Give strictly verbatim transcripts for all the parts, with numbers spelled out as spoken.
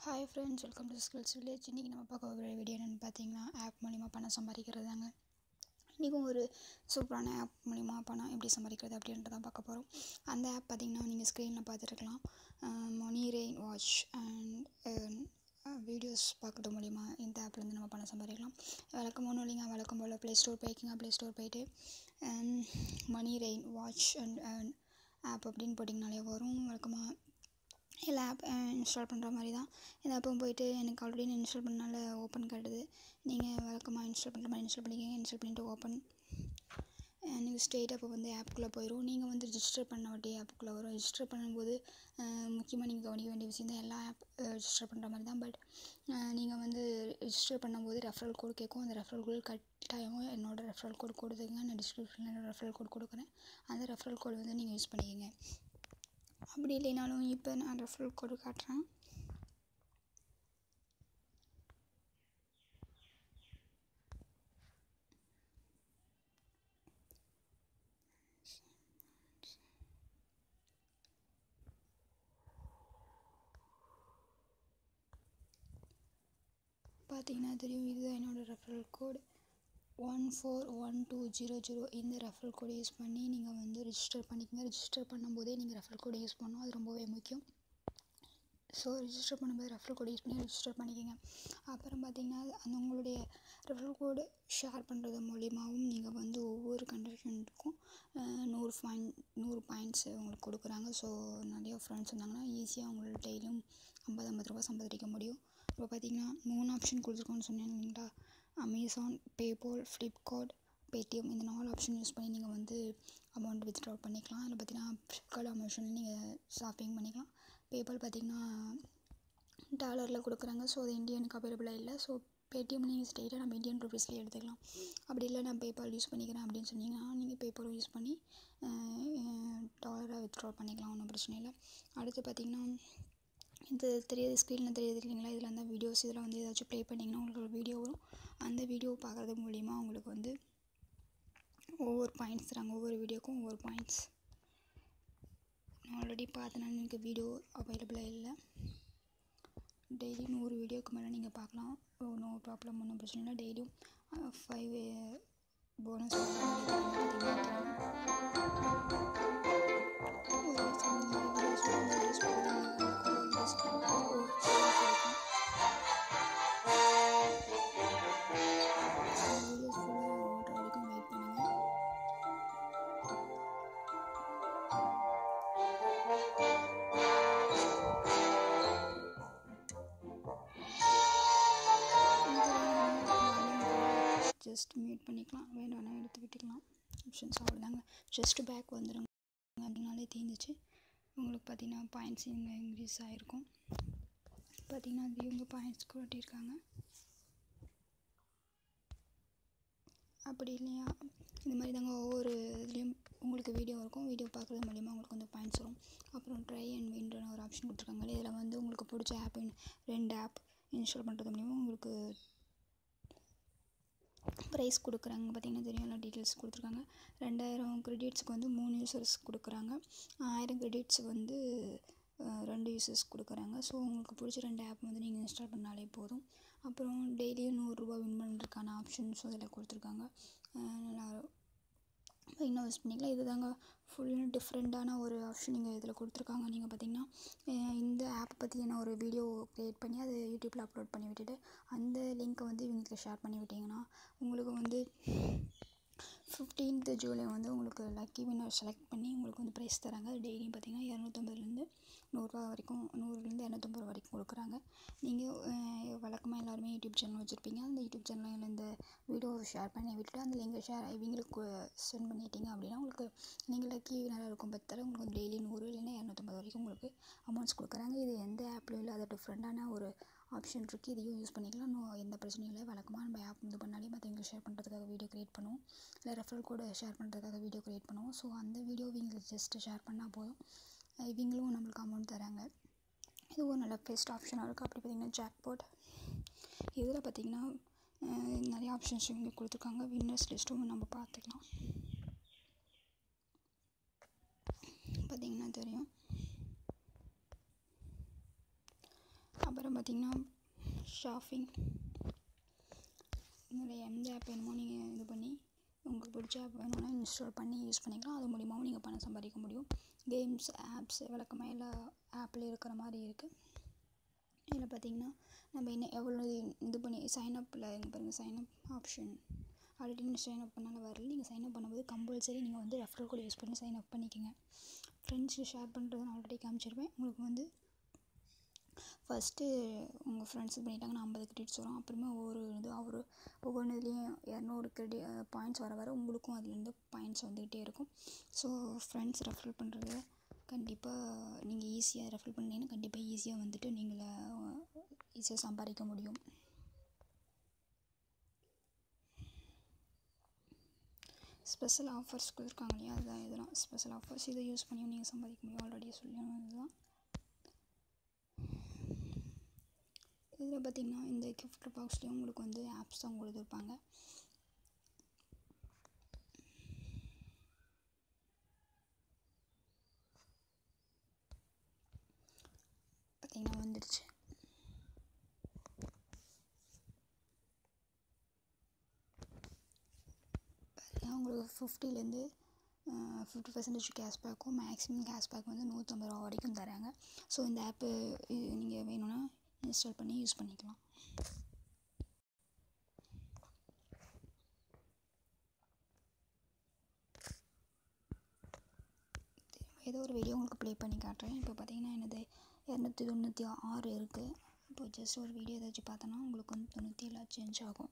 Hi friends, welcome to Skills Village. இன்றைக்கி நம்ம பார்க்க போகிற வீடியோ என்னென்னு பார்த்தீங்கன்னா ஆப் மூலிமா பணம் சம்பாதிக்கிறது தாங்க. இன்றைக்கும் ஒரு சூப்பரான ஆப் மூலிமா பணம் எப்படி சம்பாதிக்கிறது அப்படின்றதான் பார்க்க போகிறோம். அந்த ஆப் பார்த்திங்கன்னா நீங்கள் ஸ்க்ரீனில் பார்த்துருக்கலாம். Money rain watch and videos பார்க்குறது மூலிமா இந்த ஆப்லேருந்து நம்ம பணம் சம்பாதிக்கலாம். வழக்கம் ஒன்றும் இல்லைங்க, வழக்கம் போல் ப்ளே ஸ்டோர் போய்க்குங்க. ப்ளே ஸ்டோர் போய்ட்டு money rain watch and app அப்படின்னு போட்டிங்கனாலே வரும். வழக்கமாக எல்லா ஆப் இன்ஸ்டால் பண்ணுற மாதிரி தான் இந்த ஆப்பும் போய்ட்டு எனக்கு ஆல்ரெடி நான் இன்ஸ்டால் பண்ணனால ஓப்பன் காட்டுது. நீங்கள் வழக்கமாக இன்ஸ்டால் பண்ணுற மாதிரி இன்ஸ்டால் பண்ணிக்கோங்க. இன்ஸ்டால் பண்ணிவிட்டு ஓப்பன் நீங்கள் ஸ்ட்ரெயிட் அப்போ வந்து ஆப்புக்குள்ளே போயிடும். நீங்கள் வந்து ரிஜிஸ்டர் பண்ண வாட்டி ஆப்புக்குள்ளே வரும். ரிஜிஸ்டர் பண்ணும்போது முக்கியமாக நீங்கள் கவனிக்க வேண்டிய விஷயம் தான், எல்லா ஆப் ரிஜிஸ்டர் பண்ணுற மாதிரி தான். பட் நீங்கள் வந்து ரிஜிஸ்டர் பண்ணும்போது ரெஃபரல் கோட் கேட்கும். அந்த ரெஃபரல் கோட் கட்டாயமாக என்னோடய ரெஃபரல் கோட் கொடுத்துங்க. நான் டிஸ்கிரிப்ஷனில் என்னோடய ரெஃபரல் கோட் கொடுக்குறேன். அந்த ரெஃபரல் கோட் வந்து நீங்கள் யூஸ் பண்ணிக்கோங்க. அப்படி இல்லைனாலும் இப்போ நான் ரெஃபரல் கோடு காட்டுறேன். பார்த்தீங்கன்னா தெரியும், இதுதான் என்னோடய referral code one four one two zero zero. இந்த ரெஃபரல் கோடை யூஸ் பண்ணி நீங்கள் வந்து ரிஜிஸ்டர் பண்ணிக்கோங்க. ரிஜிஸ்டர் பண்ணும்போதே நீங்கள் ரெஃபரல் கோடை யூஸ் பண்ணணும், அது ரொம்பவே முக்கியம். ஸோ ரிஜிஸ்டர் பண்ணும்போது ரெஃபரல் கோடை யூஸ் பண்ணி ரிஜிஸ்டர் பண்ணிக்கோங்க. அப்புறம் பார்த்திங்கன்னா அந்த உங்களுடைய ரெஃபரல் கோடு ஷேர் பண்ணுறது மூலிமாவும் நீங்கள் வந்து ஒவ்வொரு கண்டிஷனுக்கும் நூறு பாயிண்ட் நூறு பாயிண்ட்ஸ் உங்களுக்கு கொடுக்குறாங்க. ஸோ நிறைய ஃப்ரெண்ட்ஸ் இருந்தாங்கன்னா ஈஸியாக உங்களுக்கு டெய்லியும் ஐம்பது ஐம்பது ரூபா சம்பாதிக்க முடியும். இப்போ பார்த்திங்கன்னா மூணு ஆப்ஷன் கொடுத்துருக்கோன்னு சொன்னேன் இல்லைங்களா, அமேசான், பேபால், ஃப்ளிப்கார்ட், பேடிஎம். இந்த நாலு ஆப்ஷன் யூஸ் பண்ணி நீங்கள் வந்து அமௌண்ட் வித்ட்ரா பண்ணிக்கலாம். அதில் பார்த்திங்கன்னா ஃப்ளிப்கார்ட், அமேசானில் நீங்கள் ஷாப்பிங் பண்ணிக்கலாம். பேபால் பார்த்திங்கன்னா டாலரில் கொடுக்குறாங்க. ஸோ அது இந்தியனுக்கு அவைலபிளாக இல்லை. ஸோ பேடிஎம் நீங்கள் ஸ்ட்ரெயிட்டாக நம்ம இந்தியன் ருபீஸ்லேயே எடுத்துக்கலாம். அப்படி இல்லை நான் பேபால் யூஸ் பண்ணிக்கிறேன் அப்படின்னு சொன்னீங்கன்னா நீங்கள் பேபால் யூஸ் பண்ணி டாலராக வித்ட்ரா பண்ணிக்கலாம், ஒன்றும் பிரச்சனை இல்லை. அடுத்து பார்த்திங்கன்னா இது தெரியாது, ஸ்க்ரீனில் தெரியாது இல்லைங்களா, இதில் அந்த வீடியோஸ் இதில் வந்து ஏதாச்சும் ப்ளே பண்ணிங்கன்னா உங்களுக்கு ஒரு வீடியோ வரும். அந்த வீடியோ பார்க்குறது மூலிமா உங்களுக்கு வந்து ஒவ்வொரு பாயிண்ட்ஸ் தராங்க. ஒவ்வொரு வீடியோக்கும் ஒவ்வொரு பாயிண்ட்ஸ். நான் ஆல்ரெடி பார்த்தனால எனக்கு வீடியோ அவைலபிளாக இல்லை. டெய்லி நூறு வீடியோக்கு மேலே நீங்கள் பார்க்கலாம், நோ ப்ராப்ளம், ஒன்றும் பிரச்சனை இல்லை. டெய்லியும் ஃபைவ் போனஸ் ஜஸ்ட் மியூட் பண்ணிக்கலாம், வேண்டாம்னா எடுத்து விட்டுக்கலாம். ஆப்ஷன்ஸ் அவ்வளோதாங்க. ஜஸ்ட் பேக் வந்துடுங்க அப்படின்னாலே தீர்ந்துச்சு. உங்களுக்கு பார்த்திங்கன்னா பாயிண்ட்ஸ் இங்கே இன்க்ரீஸ் ஆகிருக்கும். பார்த்திங்கன்னா அது இவங்க பாயிண்ட்ஸ் கூட்டியிருக்காங்க. அப்படி இல்லையா இந்த மாதிரி தாங்க ஒவ்வொரு இதுலேயும் உங்களுக்கு வீடியோ இருக்கும். வீடியோ பார்க்குறது மூலிமா உங்களுக்கு வந்து பாயிண்ட்ஸ் வரும். அப்புறம் ட்ரை அண்ட் வின்ன்ற ஒரு ஆப்ஷன் கொடுத்துருக்காங்க. இதில் வந்து உங்களுக்கு பிடிச்ச ஆப் ரெண்டு ஆப் இன்ஸ்டால் பண்ணுறது மூலிமா உங்களுக்கு ப்ரைஸ் கொடுக்குறாங்க. பார்த்திங்கன்னா தெரியும், எல்லா டீட்டெயில்ஸ் கொடுத்துருக்காங்க. ரெண்டாயிரம் கிரெடிட்ஸுக்கு வந்து மூணு யூசர்ஸ் கொடுக்குறாங்க. ஆயிரம் கிரெடிட்ஸ் வந்து ரெண்டு யூசர்ஸ் கொடுக்குறாங்க. ஸோ உங்களுக்கு பிடிச்ச ரெண்டு ஆப் வந்து நீங்கள் இன்ஸ்டால் பண்ணாலே போதும். அப்புறம் டெய்லியும் நூறுரூவா வின் பண்ணுறதுக்கான ஆப்ஷன்ஸும் இதில் கொடுத்துருக்காங்க. நல்லா இன்வெஸ்ட் பண்ணிக்கலாம். இது தாங்க ஃபுல் டிஃப்ரெண்ட்டான ஒரு ஆப்ஷன் நீங்கள் இதில் கொடுத்துருக்காங்க. நீங்கள் பார்த்திங்கன்னா இந்த ஆப் பற்றி என்ன ஒரு வீடியோ க்ரியேட் பண்ணி அதை யூடியூப்பில் அப்லோட் பண்ணி விட்டுட்டு அந்த லிங்க்கை வந்து இவங்களுக்கு ஷேர் பண்ணி விட்டிங்கன்னா உங்களுக்கு வந்து ஃபிஃப்டீன்த்து ஜூலை வந்து உங்களுக்கு லக்கி வின்னர் செலக்ட் பண்ணி உங்களுக்கு வந்து ப்ரைஸ் தராங்க. டெய்லியும் பார்த்திங்கன்னா இரநூத்தம்பதுலேருந்து நூறுரூவா வரைக்கும், நூறுலேருந்து இரநூத்தம்பது ரூபா வரைக்கும் கொடுக்குறாங்க. நீங்கள் வழக்கமாக எல்லாருமே யூடியூப் சேனல் வச்சுருப்பீங்க. அந்த யூடியூப் சேனலில் இந்த வீடியோவை ஷேர் பண்ணி விட்டுட்டு அந்த லிங்கை ஷேர் இவங்களுக்கு சென்ட் பண்ணிட்டீங்க அப்படின்னா உங்களுக்கு நீங்கள் லக்கி வின்னராக இருக்கும் பட்சத்தில் உங்களுக்கு டெய்லி நூறு இல்லைன்னா இரநூத்தம்பது வரைக்கும் உங்களுக்கு அமௌண்ட்ஸ் கொடுக்குறாங்க. இது எந்த ஆப்லையும் இல்லாத டிஃப்ரெண்ட்டான ஒரு ஆப்ஷன் இருக்குது. இதையும் யூஸ் பண்ணிக்கலாம், நோ எந்த பிரச்சனையும் இல்லை. வழக்கமாக நம்ம ஆப் இது பண்ணாலே மற்றவங்களுக்கு ஷேர் பண்ணுறதுக்காக வீடியோ க்ரியேட் பண்ணுவோம், இல்லை ரெஃபரல் கோடை ஷேர் பண்ணுறதுக்காக வீடியோ க்ரியேட் பண்ணுவோம். ஸோ அந்த வீடியோ இவங்களுக்கு ஜஸ்ட்டு ஷேர் பண்ணால் போதும், இவங்களும் நம்மளுக்கு அமௌண்ட் தராங்க. இது ஒரு நல்ல பெஸ்ட் ஆப்ஷனாக இருக்குது. அப்படி பார்த்திங்கன்னா ஜாக்பாட், இதில் பார்த்திங்கன்னா நிறைய ஆப்ஷன்ஸ் இவங்க கொடுத்துருக்காங்க. வின்னர்ஸ் லிஸ்ட்டும் நம்ம பார்த்துக்கலாம். பார்த்திங்கன்னா தெரியும். அப்புறம் பார்த்திங்கன்னா ஷாப்பிங். இதில் எந்த ஆப் வேணுமோ நீங்கள் இது பண்ணி உங்களுக்கு பிடிச்ச ஆப் வேணும்னா இன்ஸ்டால் பண்ணி யூஸ் பண்ணிக்கலாம். அது மூலிமாவும் நீங்கள் பணம் சம்பாதிக்க முடியும். கேம்ஸ் ஆப்ஸ் விளக்கமாக எல்லா ஆப்லேயும் இருக்கிற மாதிரி இருக்குது. இதில் பார்த்திங்கன்னா நம்ம என்ன எவ்வளோ இது பண்ணி சைனப்பில் இங்கே பாருங்கள், சைனப் ஆப்ஷன் ஆல்ரெடி நீங்கள் சைனப் பண்ணாலும் வரல. நீங்கள் சைனப் பண்ணும்போது கம்பல்சரி நீங்கள் வந்து ரெஃபரல் கோட் யூஸ் பண்ணி சைனப் பண்ணிக்கோங்க. ஃப்ரெண்ட்ஸுக்கு ஷேர் பண்ணுறது நான் ஆல்ரெடி காமிச்சிருப்பேன். உங்களுக்கு வந்து ஃபஸ்ட்டு உங்கள் ஃப்ரெண்ட்ஸ் இது பண்ணிட்டாங்கன்னா ஐம்பது கிரெடிட்ஸ் வரும். அப்புறமா ஒவ்வொரு இது ஒரு ஒவ்வொன்று இதுலேயும் இரநூறு கிரெடி பாயிண்ட்ஸ் வர வர உங்களுக்கும் அதுலேருந்து பாயிண்ட்ஸ் வந்துக்கிட்டே இருக்கும். ஸோ ஃப்ரெண்ட்ஸ் ரெஃபர் பண்ணுறது கண்டிப்பாக நீங்கள் ஈஸியாக ரெஃபர் பண்ணிங்கன்னா கண்டிப்பாக ஈஸியாக வந்துட்டு நீங்களே ஈஸியாக சம்பாதிக்க முடியும். ஸ்பெஷல் ஆஃபர்ஸ் கொடுத்துருக்காங்க இல்லையா, அதுதான் இதெல்லாம் ஸ்பெஷல் ஆஃபர்ஸ். இதை யூஸ் பண்ணியும் நீங்கள் சம்பாதிக்க முடியும். ஆல்ரெடி சொல்லணும் இதுதான். இதில் பார்த்திங்கன்னா இந்த கிஃப்ட் பாக்ஸ்லேயும் உங்களுக்கு வந்து ஆப்ஸ் தான் கொடுத்துருப்பாங்க. பார்த்திங்கன்னா வந்துடுச்சு. உங்களுக்கு ஃபிஃப்டிலேருந்து ஃபிஃப்டி பர்சன்டேஜ் கேஷ்பேக்கும் மேக்ஸிமம் கேஷ்பேக் வந்து நூற்றம்பது ரூபா வரைக்கும் தராங்க. ஸோ இந்த ஆப்பு நீங்கள் வேணும்னா இன்ஸ்டால் பண்ணி யூஸ் பண்ணிக்கலாம். ஏதோ ஒரு வீடியோ உங்களுக்கு ப்ளே பண்ணி காட்டுறேன். இப்போ பார்த்தீங்கன்னா என்னது இரநூத்தி தொண்ணூற்றி ஆறு இருக்குது. இப்போ ஜஸ்ட் ஒரு வீடியோ ஏதாச்சும் பார்த்தோன்னா உங்களுக்கு வந்து தொண்ணூற்றி ஏழு சேஞ்ச் ஆகும்.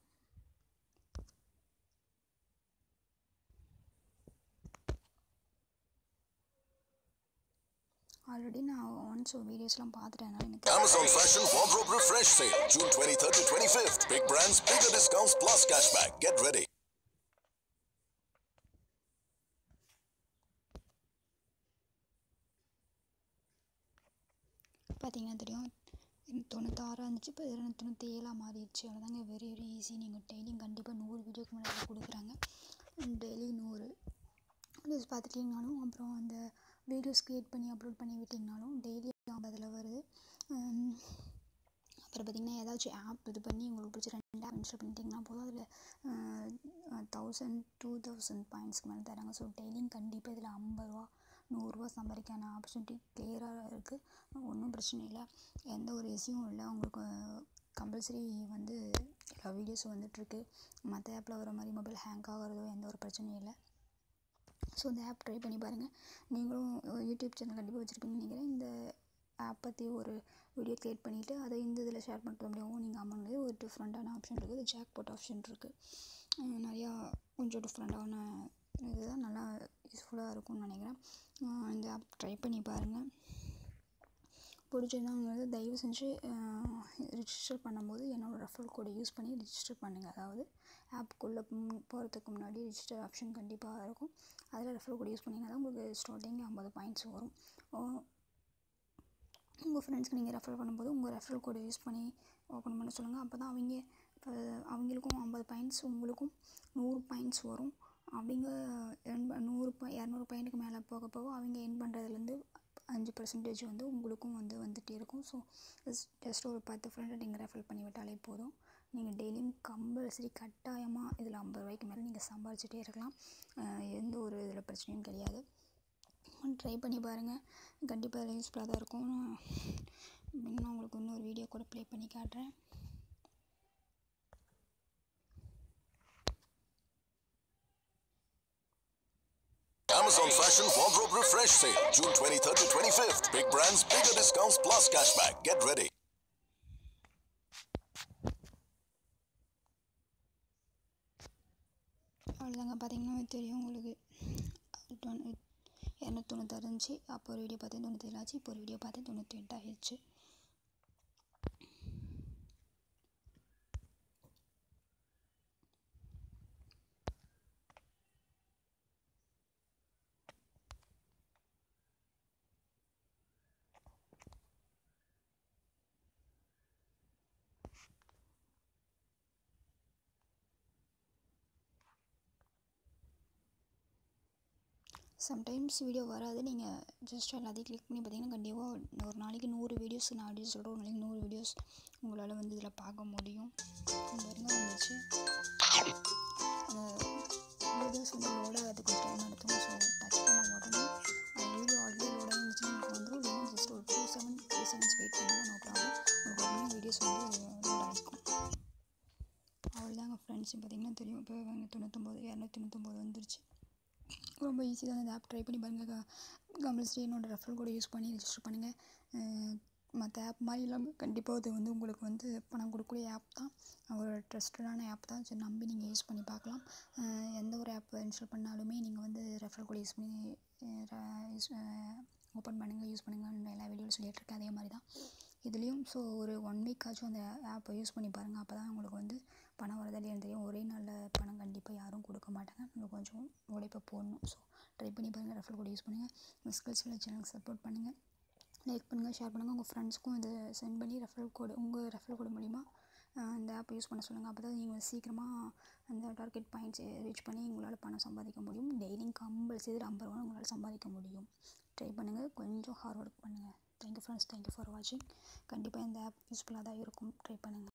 ஆல்ரெடி நான் ஒன்ஸ் வீடியோஸ்லாம் பார்த்துட்டேன். எனக்கு Amazon Fashion Wardrobe Refresh Sale June twenty-third to twenty-fifth. Big brands, bigger discounts plus cashback. Get ready. பார்த்தீங்கன்னா தெரியும், தொண்ணூத்தாறாக இருந்துச்சு, இப்போ இருநூத்தி தொண்ணூற்றி ஏழாக மாறிடுச்சு. அவ்வளோதாங்க. Very very easy. நீங்கள் டெய்லியும் கண்டிப்பாக நூறு வீடியோக்கு முன்னாடி கொடுக்குறாங்க. டெய்லி நூறு வீடியோஸ் பார்த்துட்டிங்கனாலும் அப்புறம் அந்த வீடியோஸ் க்ரியேட் பண்ணி அப்லோட் பண்ணி விட்டிங்கனாலும் டெய்லி அதில் வருது. அப்புறம் பார்த்திங்கன்னா ஏதாச்சும் ஆப் இது பண்ணி உங்களுக்கு பிடிச்ச ரெண்டு ஆப் இன்ஸ்டால் பண்ணிட்டிங்கன்னா போதும், அதில் தௌசண்ட் டூ தௌசண்ட் பாயிண்ட்ஸ்க்கு மேலே தராங்க. ஸோ டெய்லியும் கண்டிப்பாக இதில் ஐம்பது ரூபா நூறுரூவா சம்பாதிக்கான ஆப்பர்ச்சுனிட்டி கிளியராக இருக்குது. ஒன்றும் பிரச்சனை இல்லை, எந்த ஒரு இஷ்யூவும் இல்லை. உங்களுக்கு கம்பல்சரி வந்து எல்லா வீடியோஸும் வந்துட்டுருக்கு. மற்ற ஆப்பில் வர மாதிரி மொபைல் ஹேங் ஆகிறதோ எந்த ஒரு பிரச்சனையும் இல்லை. ஸோ இந்த ஆப் ட்ரை பண்ணி பாருங்கள். நீங்களும் யூடியூப் சேனல் கண்டிப்பாக வச்சுருப்பீங்கன்னு நினைக்கிறேன். இந்த ஆப் பற்றி ஒரு வீடியோ க்ரியேட் பண்ணிவிட்டு அதை இந்த இதில் ஷேர் பண்ணுறது அப்படியும் நீங்கள் அமௌண்ட் ஒரு டிஃப்ரெண்ட்டான ஆப்ஷன் இருக்குது. ஜாக் பாட் ஆப்ஷன் இருக்குது. நிறையா கொஞ்சம் டிஃப்ரெண்ட்டான இதுதான், நல்லா யூஸ்ஃபுல்லாக இருக்கும்னு நினைக்கிறேன். இந்த ஆப் ட்ரை பண்ணி பாருங்கள். பிடிச்சதாங்கிறது தயவு செஞ்சு ரிஜிஸ்டர் பண்ணும்போது என்னோடய ரெஃபரல் கோடை யூஸ் பண்ணி ரிஜிஸ்டர் பண்ணுங்கள். அதாவது ஆப்புக்குள்ளே போகிறதுக்கு முன்னாடி ரிஜிஸ்டர் ஆப்ஷன் கண்டிப்பாக இருக்கும். அதில் ரெஃபரல் கோடை யூஸ் பண்ணிங்கன்னா தான் உங்களுக்கு ஸ்டார்டிங் ஐம்பது பாயிண்ட்ஸ் வரும். உங்கள் ஃப்ரெண்ட்ஸ்க்கு நீங்கள் ரெஃபர் பண்ணும்போது உங்கள் ரெஃபரல் கோடை யூஸ் பண்ணி ஓப்பன் பண்ண சொல்லுங்கள். அப்போ தான் அவங்க இப்போ அவங்களுக்கும் ஐம்பது பாயிண்ட்ஸ் உங்களுக்கும் நூறு பாயிண்ட்ஸ் வரும். அவங்க எர்ன் நூறு இரநூறு பாயிண்ட்டுக்கு மேலே போக போக அவங்க எர்ன் பண்ணுறதுலேருந்து அஞ்சு பர்சன்டேஜ் வந்து உங்களுக்கும் வந்து வந்துகிட்டே இருக்கும். ஸோ ஜஸ்ட் ஒரு பத்து ஃப்ரெண்டை நீங்கள் ரெஃபர் பண்ணி விட்டாலே போதும். நீங்கள் டெய்லியும் கம்பல்சரி கட்டாயமாக இதில் ஐம்பது ரூபாய்க்கு மேலே நீங்கள் சம்பாதிச்சிட்டே இருக்கலாம். எந்த ஒரு இதில் பிரச்சனையும் கிடையாது. ட்ரை பண்ணி பாருங்கள். கண்டிப்பாக அதில் யூஸ்ஃபுல்லாக தான் இருக்கும். நான் உங்களுக்கு இன்னொரு வீடியோ கூட ப்ளே பண்ணி காட்டுறேன். Amazon Fashion Wardrobe Refresh Sale June twenty-third to twenty-fifth. Big brands, bigger discounts plus cashback. Get ready. அவ்வளோதாங்க. பார்த்தீங்கன்னா தெரியும் உங்களுக்கு இரநூத்தி தொண்ணூத்தாறு இருந்துச்சு. அப்போ ஒரு வீடியோ பார்த்தேன் தொண்ணூற்றி ஏழு ஆச்சு. இப்போ ஒரு வீடியோ பார்த்தேன் தொண்ணூற்றி எட்டு ஆகிடுச்சு. சம்டைம்ஸ் வீடியோ வராது. நீங்கள் ஜஸ்ட் எல்லாத்தையும் கிளிக் பண்ணி பார்த்தீங்கன்னா கண்டிப்பாக ஒரு நாளைக்கு நூறு வீடியோஸ், நான் அப்படி சொல்கிறேன், ஒரு நாளைக்கு நூறு வீடியோஸ் உங்களால் வந்து இதில் பார்க்க முடியும். பாருங்க வந்துச்சு. வீடியோஸ் வந்து லோட் ஆகிறதுக்கு கொஞ்சம் டைம் எடுத்துக்கும். ஸோ டச் பண்ண உடனே அந்த வீடியோ ஆல்ரெடி லோட் ஆகிருந்துச்சுன்னா உங்களுக்கு வந்துடும். இல்லைன்னா ஜஸ்ட் ஒரு two seven three sevens wait பண்ணுங்கள், நோ ப்ராப்ளம். உங்களுக்கு உடனே வீடியோஸ் வந்து லோட் ஆகிருக்கும். அவ்வளோதாங்க ஃப்ரெண்ட்ஸ். பார்த்திங்கன்னா தெரியும், இப்போ தொண்ணூத்தொம்பது இரநூத்தி தொண்ணூத்தொம்பது வந்துருச்சு. ரொம்ப ஈஸி தான். இந்த ஆப் ட்ரை பண்ணி பாருங்கள். கம்பல்சரி என்னோடய ரெஃபரல் கோடை யூஸ் பண்ணி ரெஜிஸ்டர் பண்ணுங்கள். மற்ற ஆப் மாதிரி இல்லாமல் கண்டிப்பாக அது வந்து உங்களுக்கு வந்து பணம் கொடுக்கக்கூடிய ஆப் தான். ஒரு ட்ரஸ்டடான ஆப் தான். சரி, நம்பி நீங்கள் யூஸ் பண்ணி பார்க்கலாம். எந்த ஒரு ஆப் இன்ஸ்டால் பண்ணாலுமே நீங்கள் வந்து ரெஃபரல் கோடை யூஸ் பண்ணி யூஸ் ஓப்பன் பண்ணுங்கள், யூஸ் பண்ணுங்கள். எல்லா வீடியோவில் சொல்லிகிட்ருக்கேன். அதே மாதிரி தான் இதுலேயும். ஸோ ஒரு ஒன் வீக் ஆச்சும் அந்த ஆப்பை யூஸ் பண்ணி பாருங்கள். அப்போ தான் உங்களுக்கு வந்து பணம் வரதா இல்லையான்னு தெரியும். ஒரே நாளில் பணம் கண்டிப்பாக யாரும் கொடுக்க மாட்டாங்க. நம்ம கொஞ்சம் உழைப்பை போடணும். ஸோ ட்ரை பண்ணி பாருங்கள். ரெஃபரல் கோடை யூஸ் பண்ணுங்கள். மிஸ்கில்ஸ் வில்லேஜ் சேனலுக்கு சப்போர்ட் பண்ணுங்கள். லைக் பண்ணுங்கள், ஷேர் பண்ணுங்கள். உங்கள் ஃப்ரெண்ட்ஸ்க்கும் இதை சென்ட் பண்ணி ரெஃபரல் கோடு உங்கள் ரெஃபரல் கோடு மூலிமா இந்த ஆப் யூஸ் பண்ண சொல்லுங்கள். அப்போ தான் நீங்கள் சீக்கிரமாக அந்த டார்கெட் பாயிண்ட்ஸ் ரீச் பண்ணி உங்களால் பணம் சம்பாதிக்க முடியும். டெய்லியும் கம்பல்சரி ஐம்பது ரூபா உங்களால் சம்பாதிக்க முடியும். ட்ரை பண்ணுங்கள், கொஞ்சம் ஹார்ட் ஒர்க் பண்ணுங்கள். தேங்க்யூ ஃப்ரெண்ட்ஸ், தேங்க்யூ ஃபார் வாட்சிங். கண்டிப்பாக இந்த ஆப் யூஸ்ஃபுல்லாக தான் இருக்கும். ட்ரை பண்ணுங்கள்.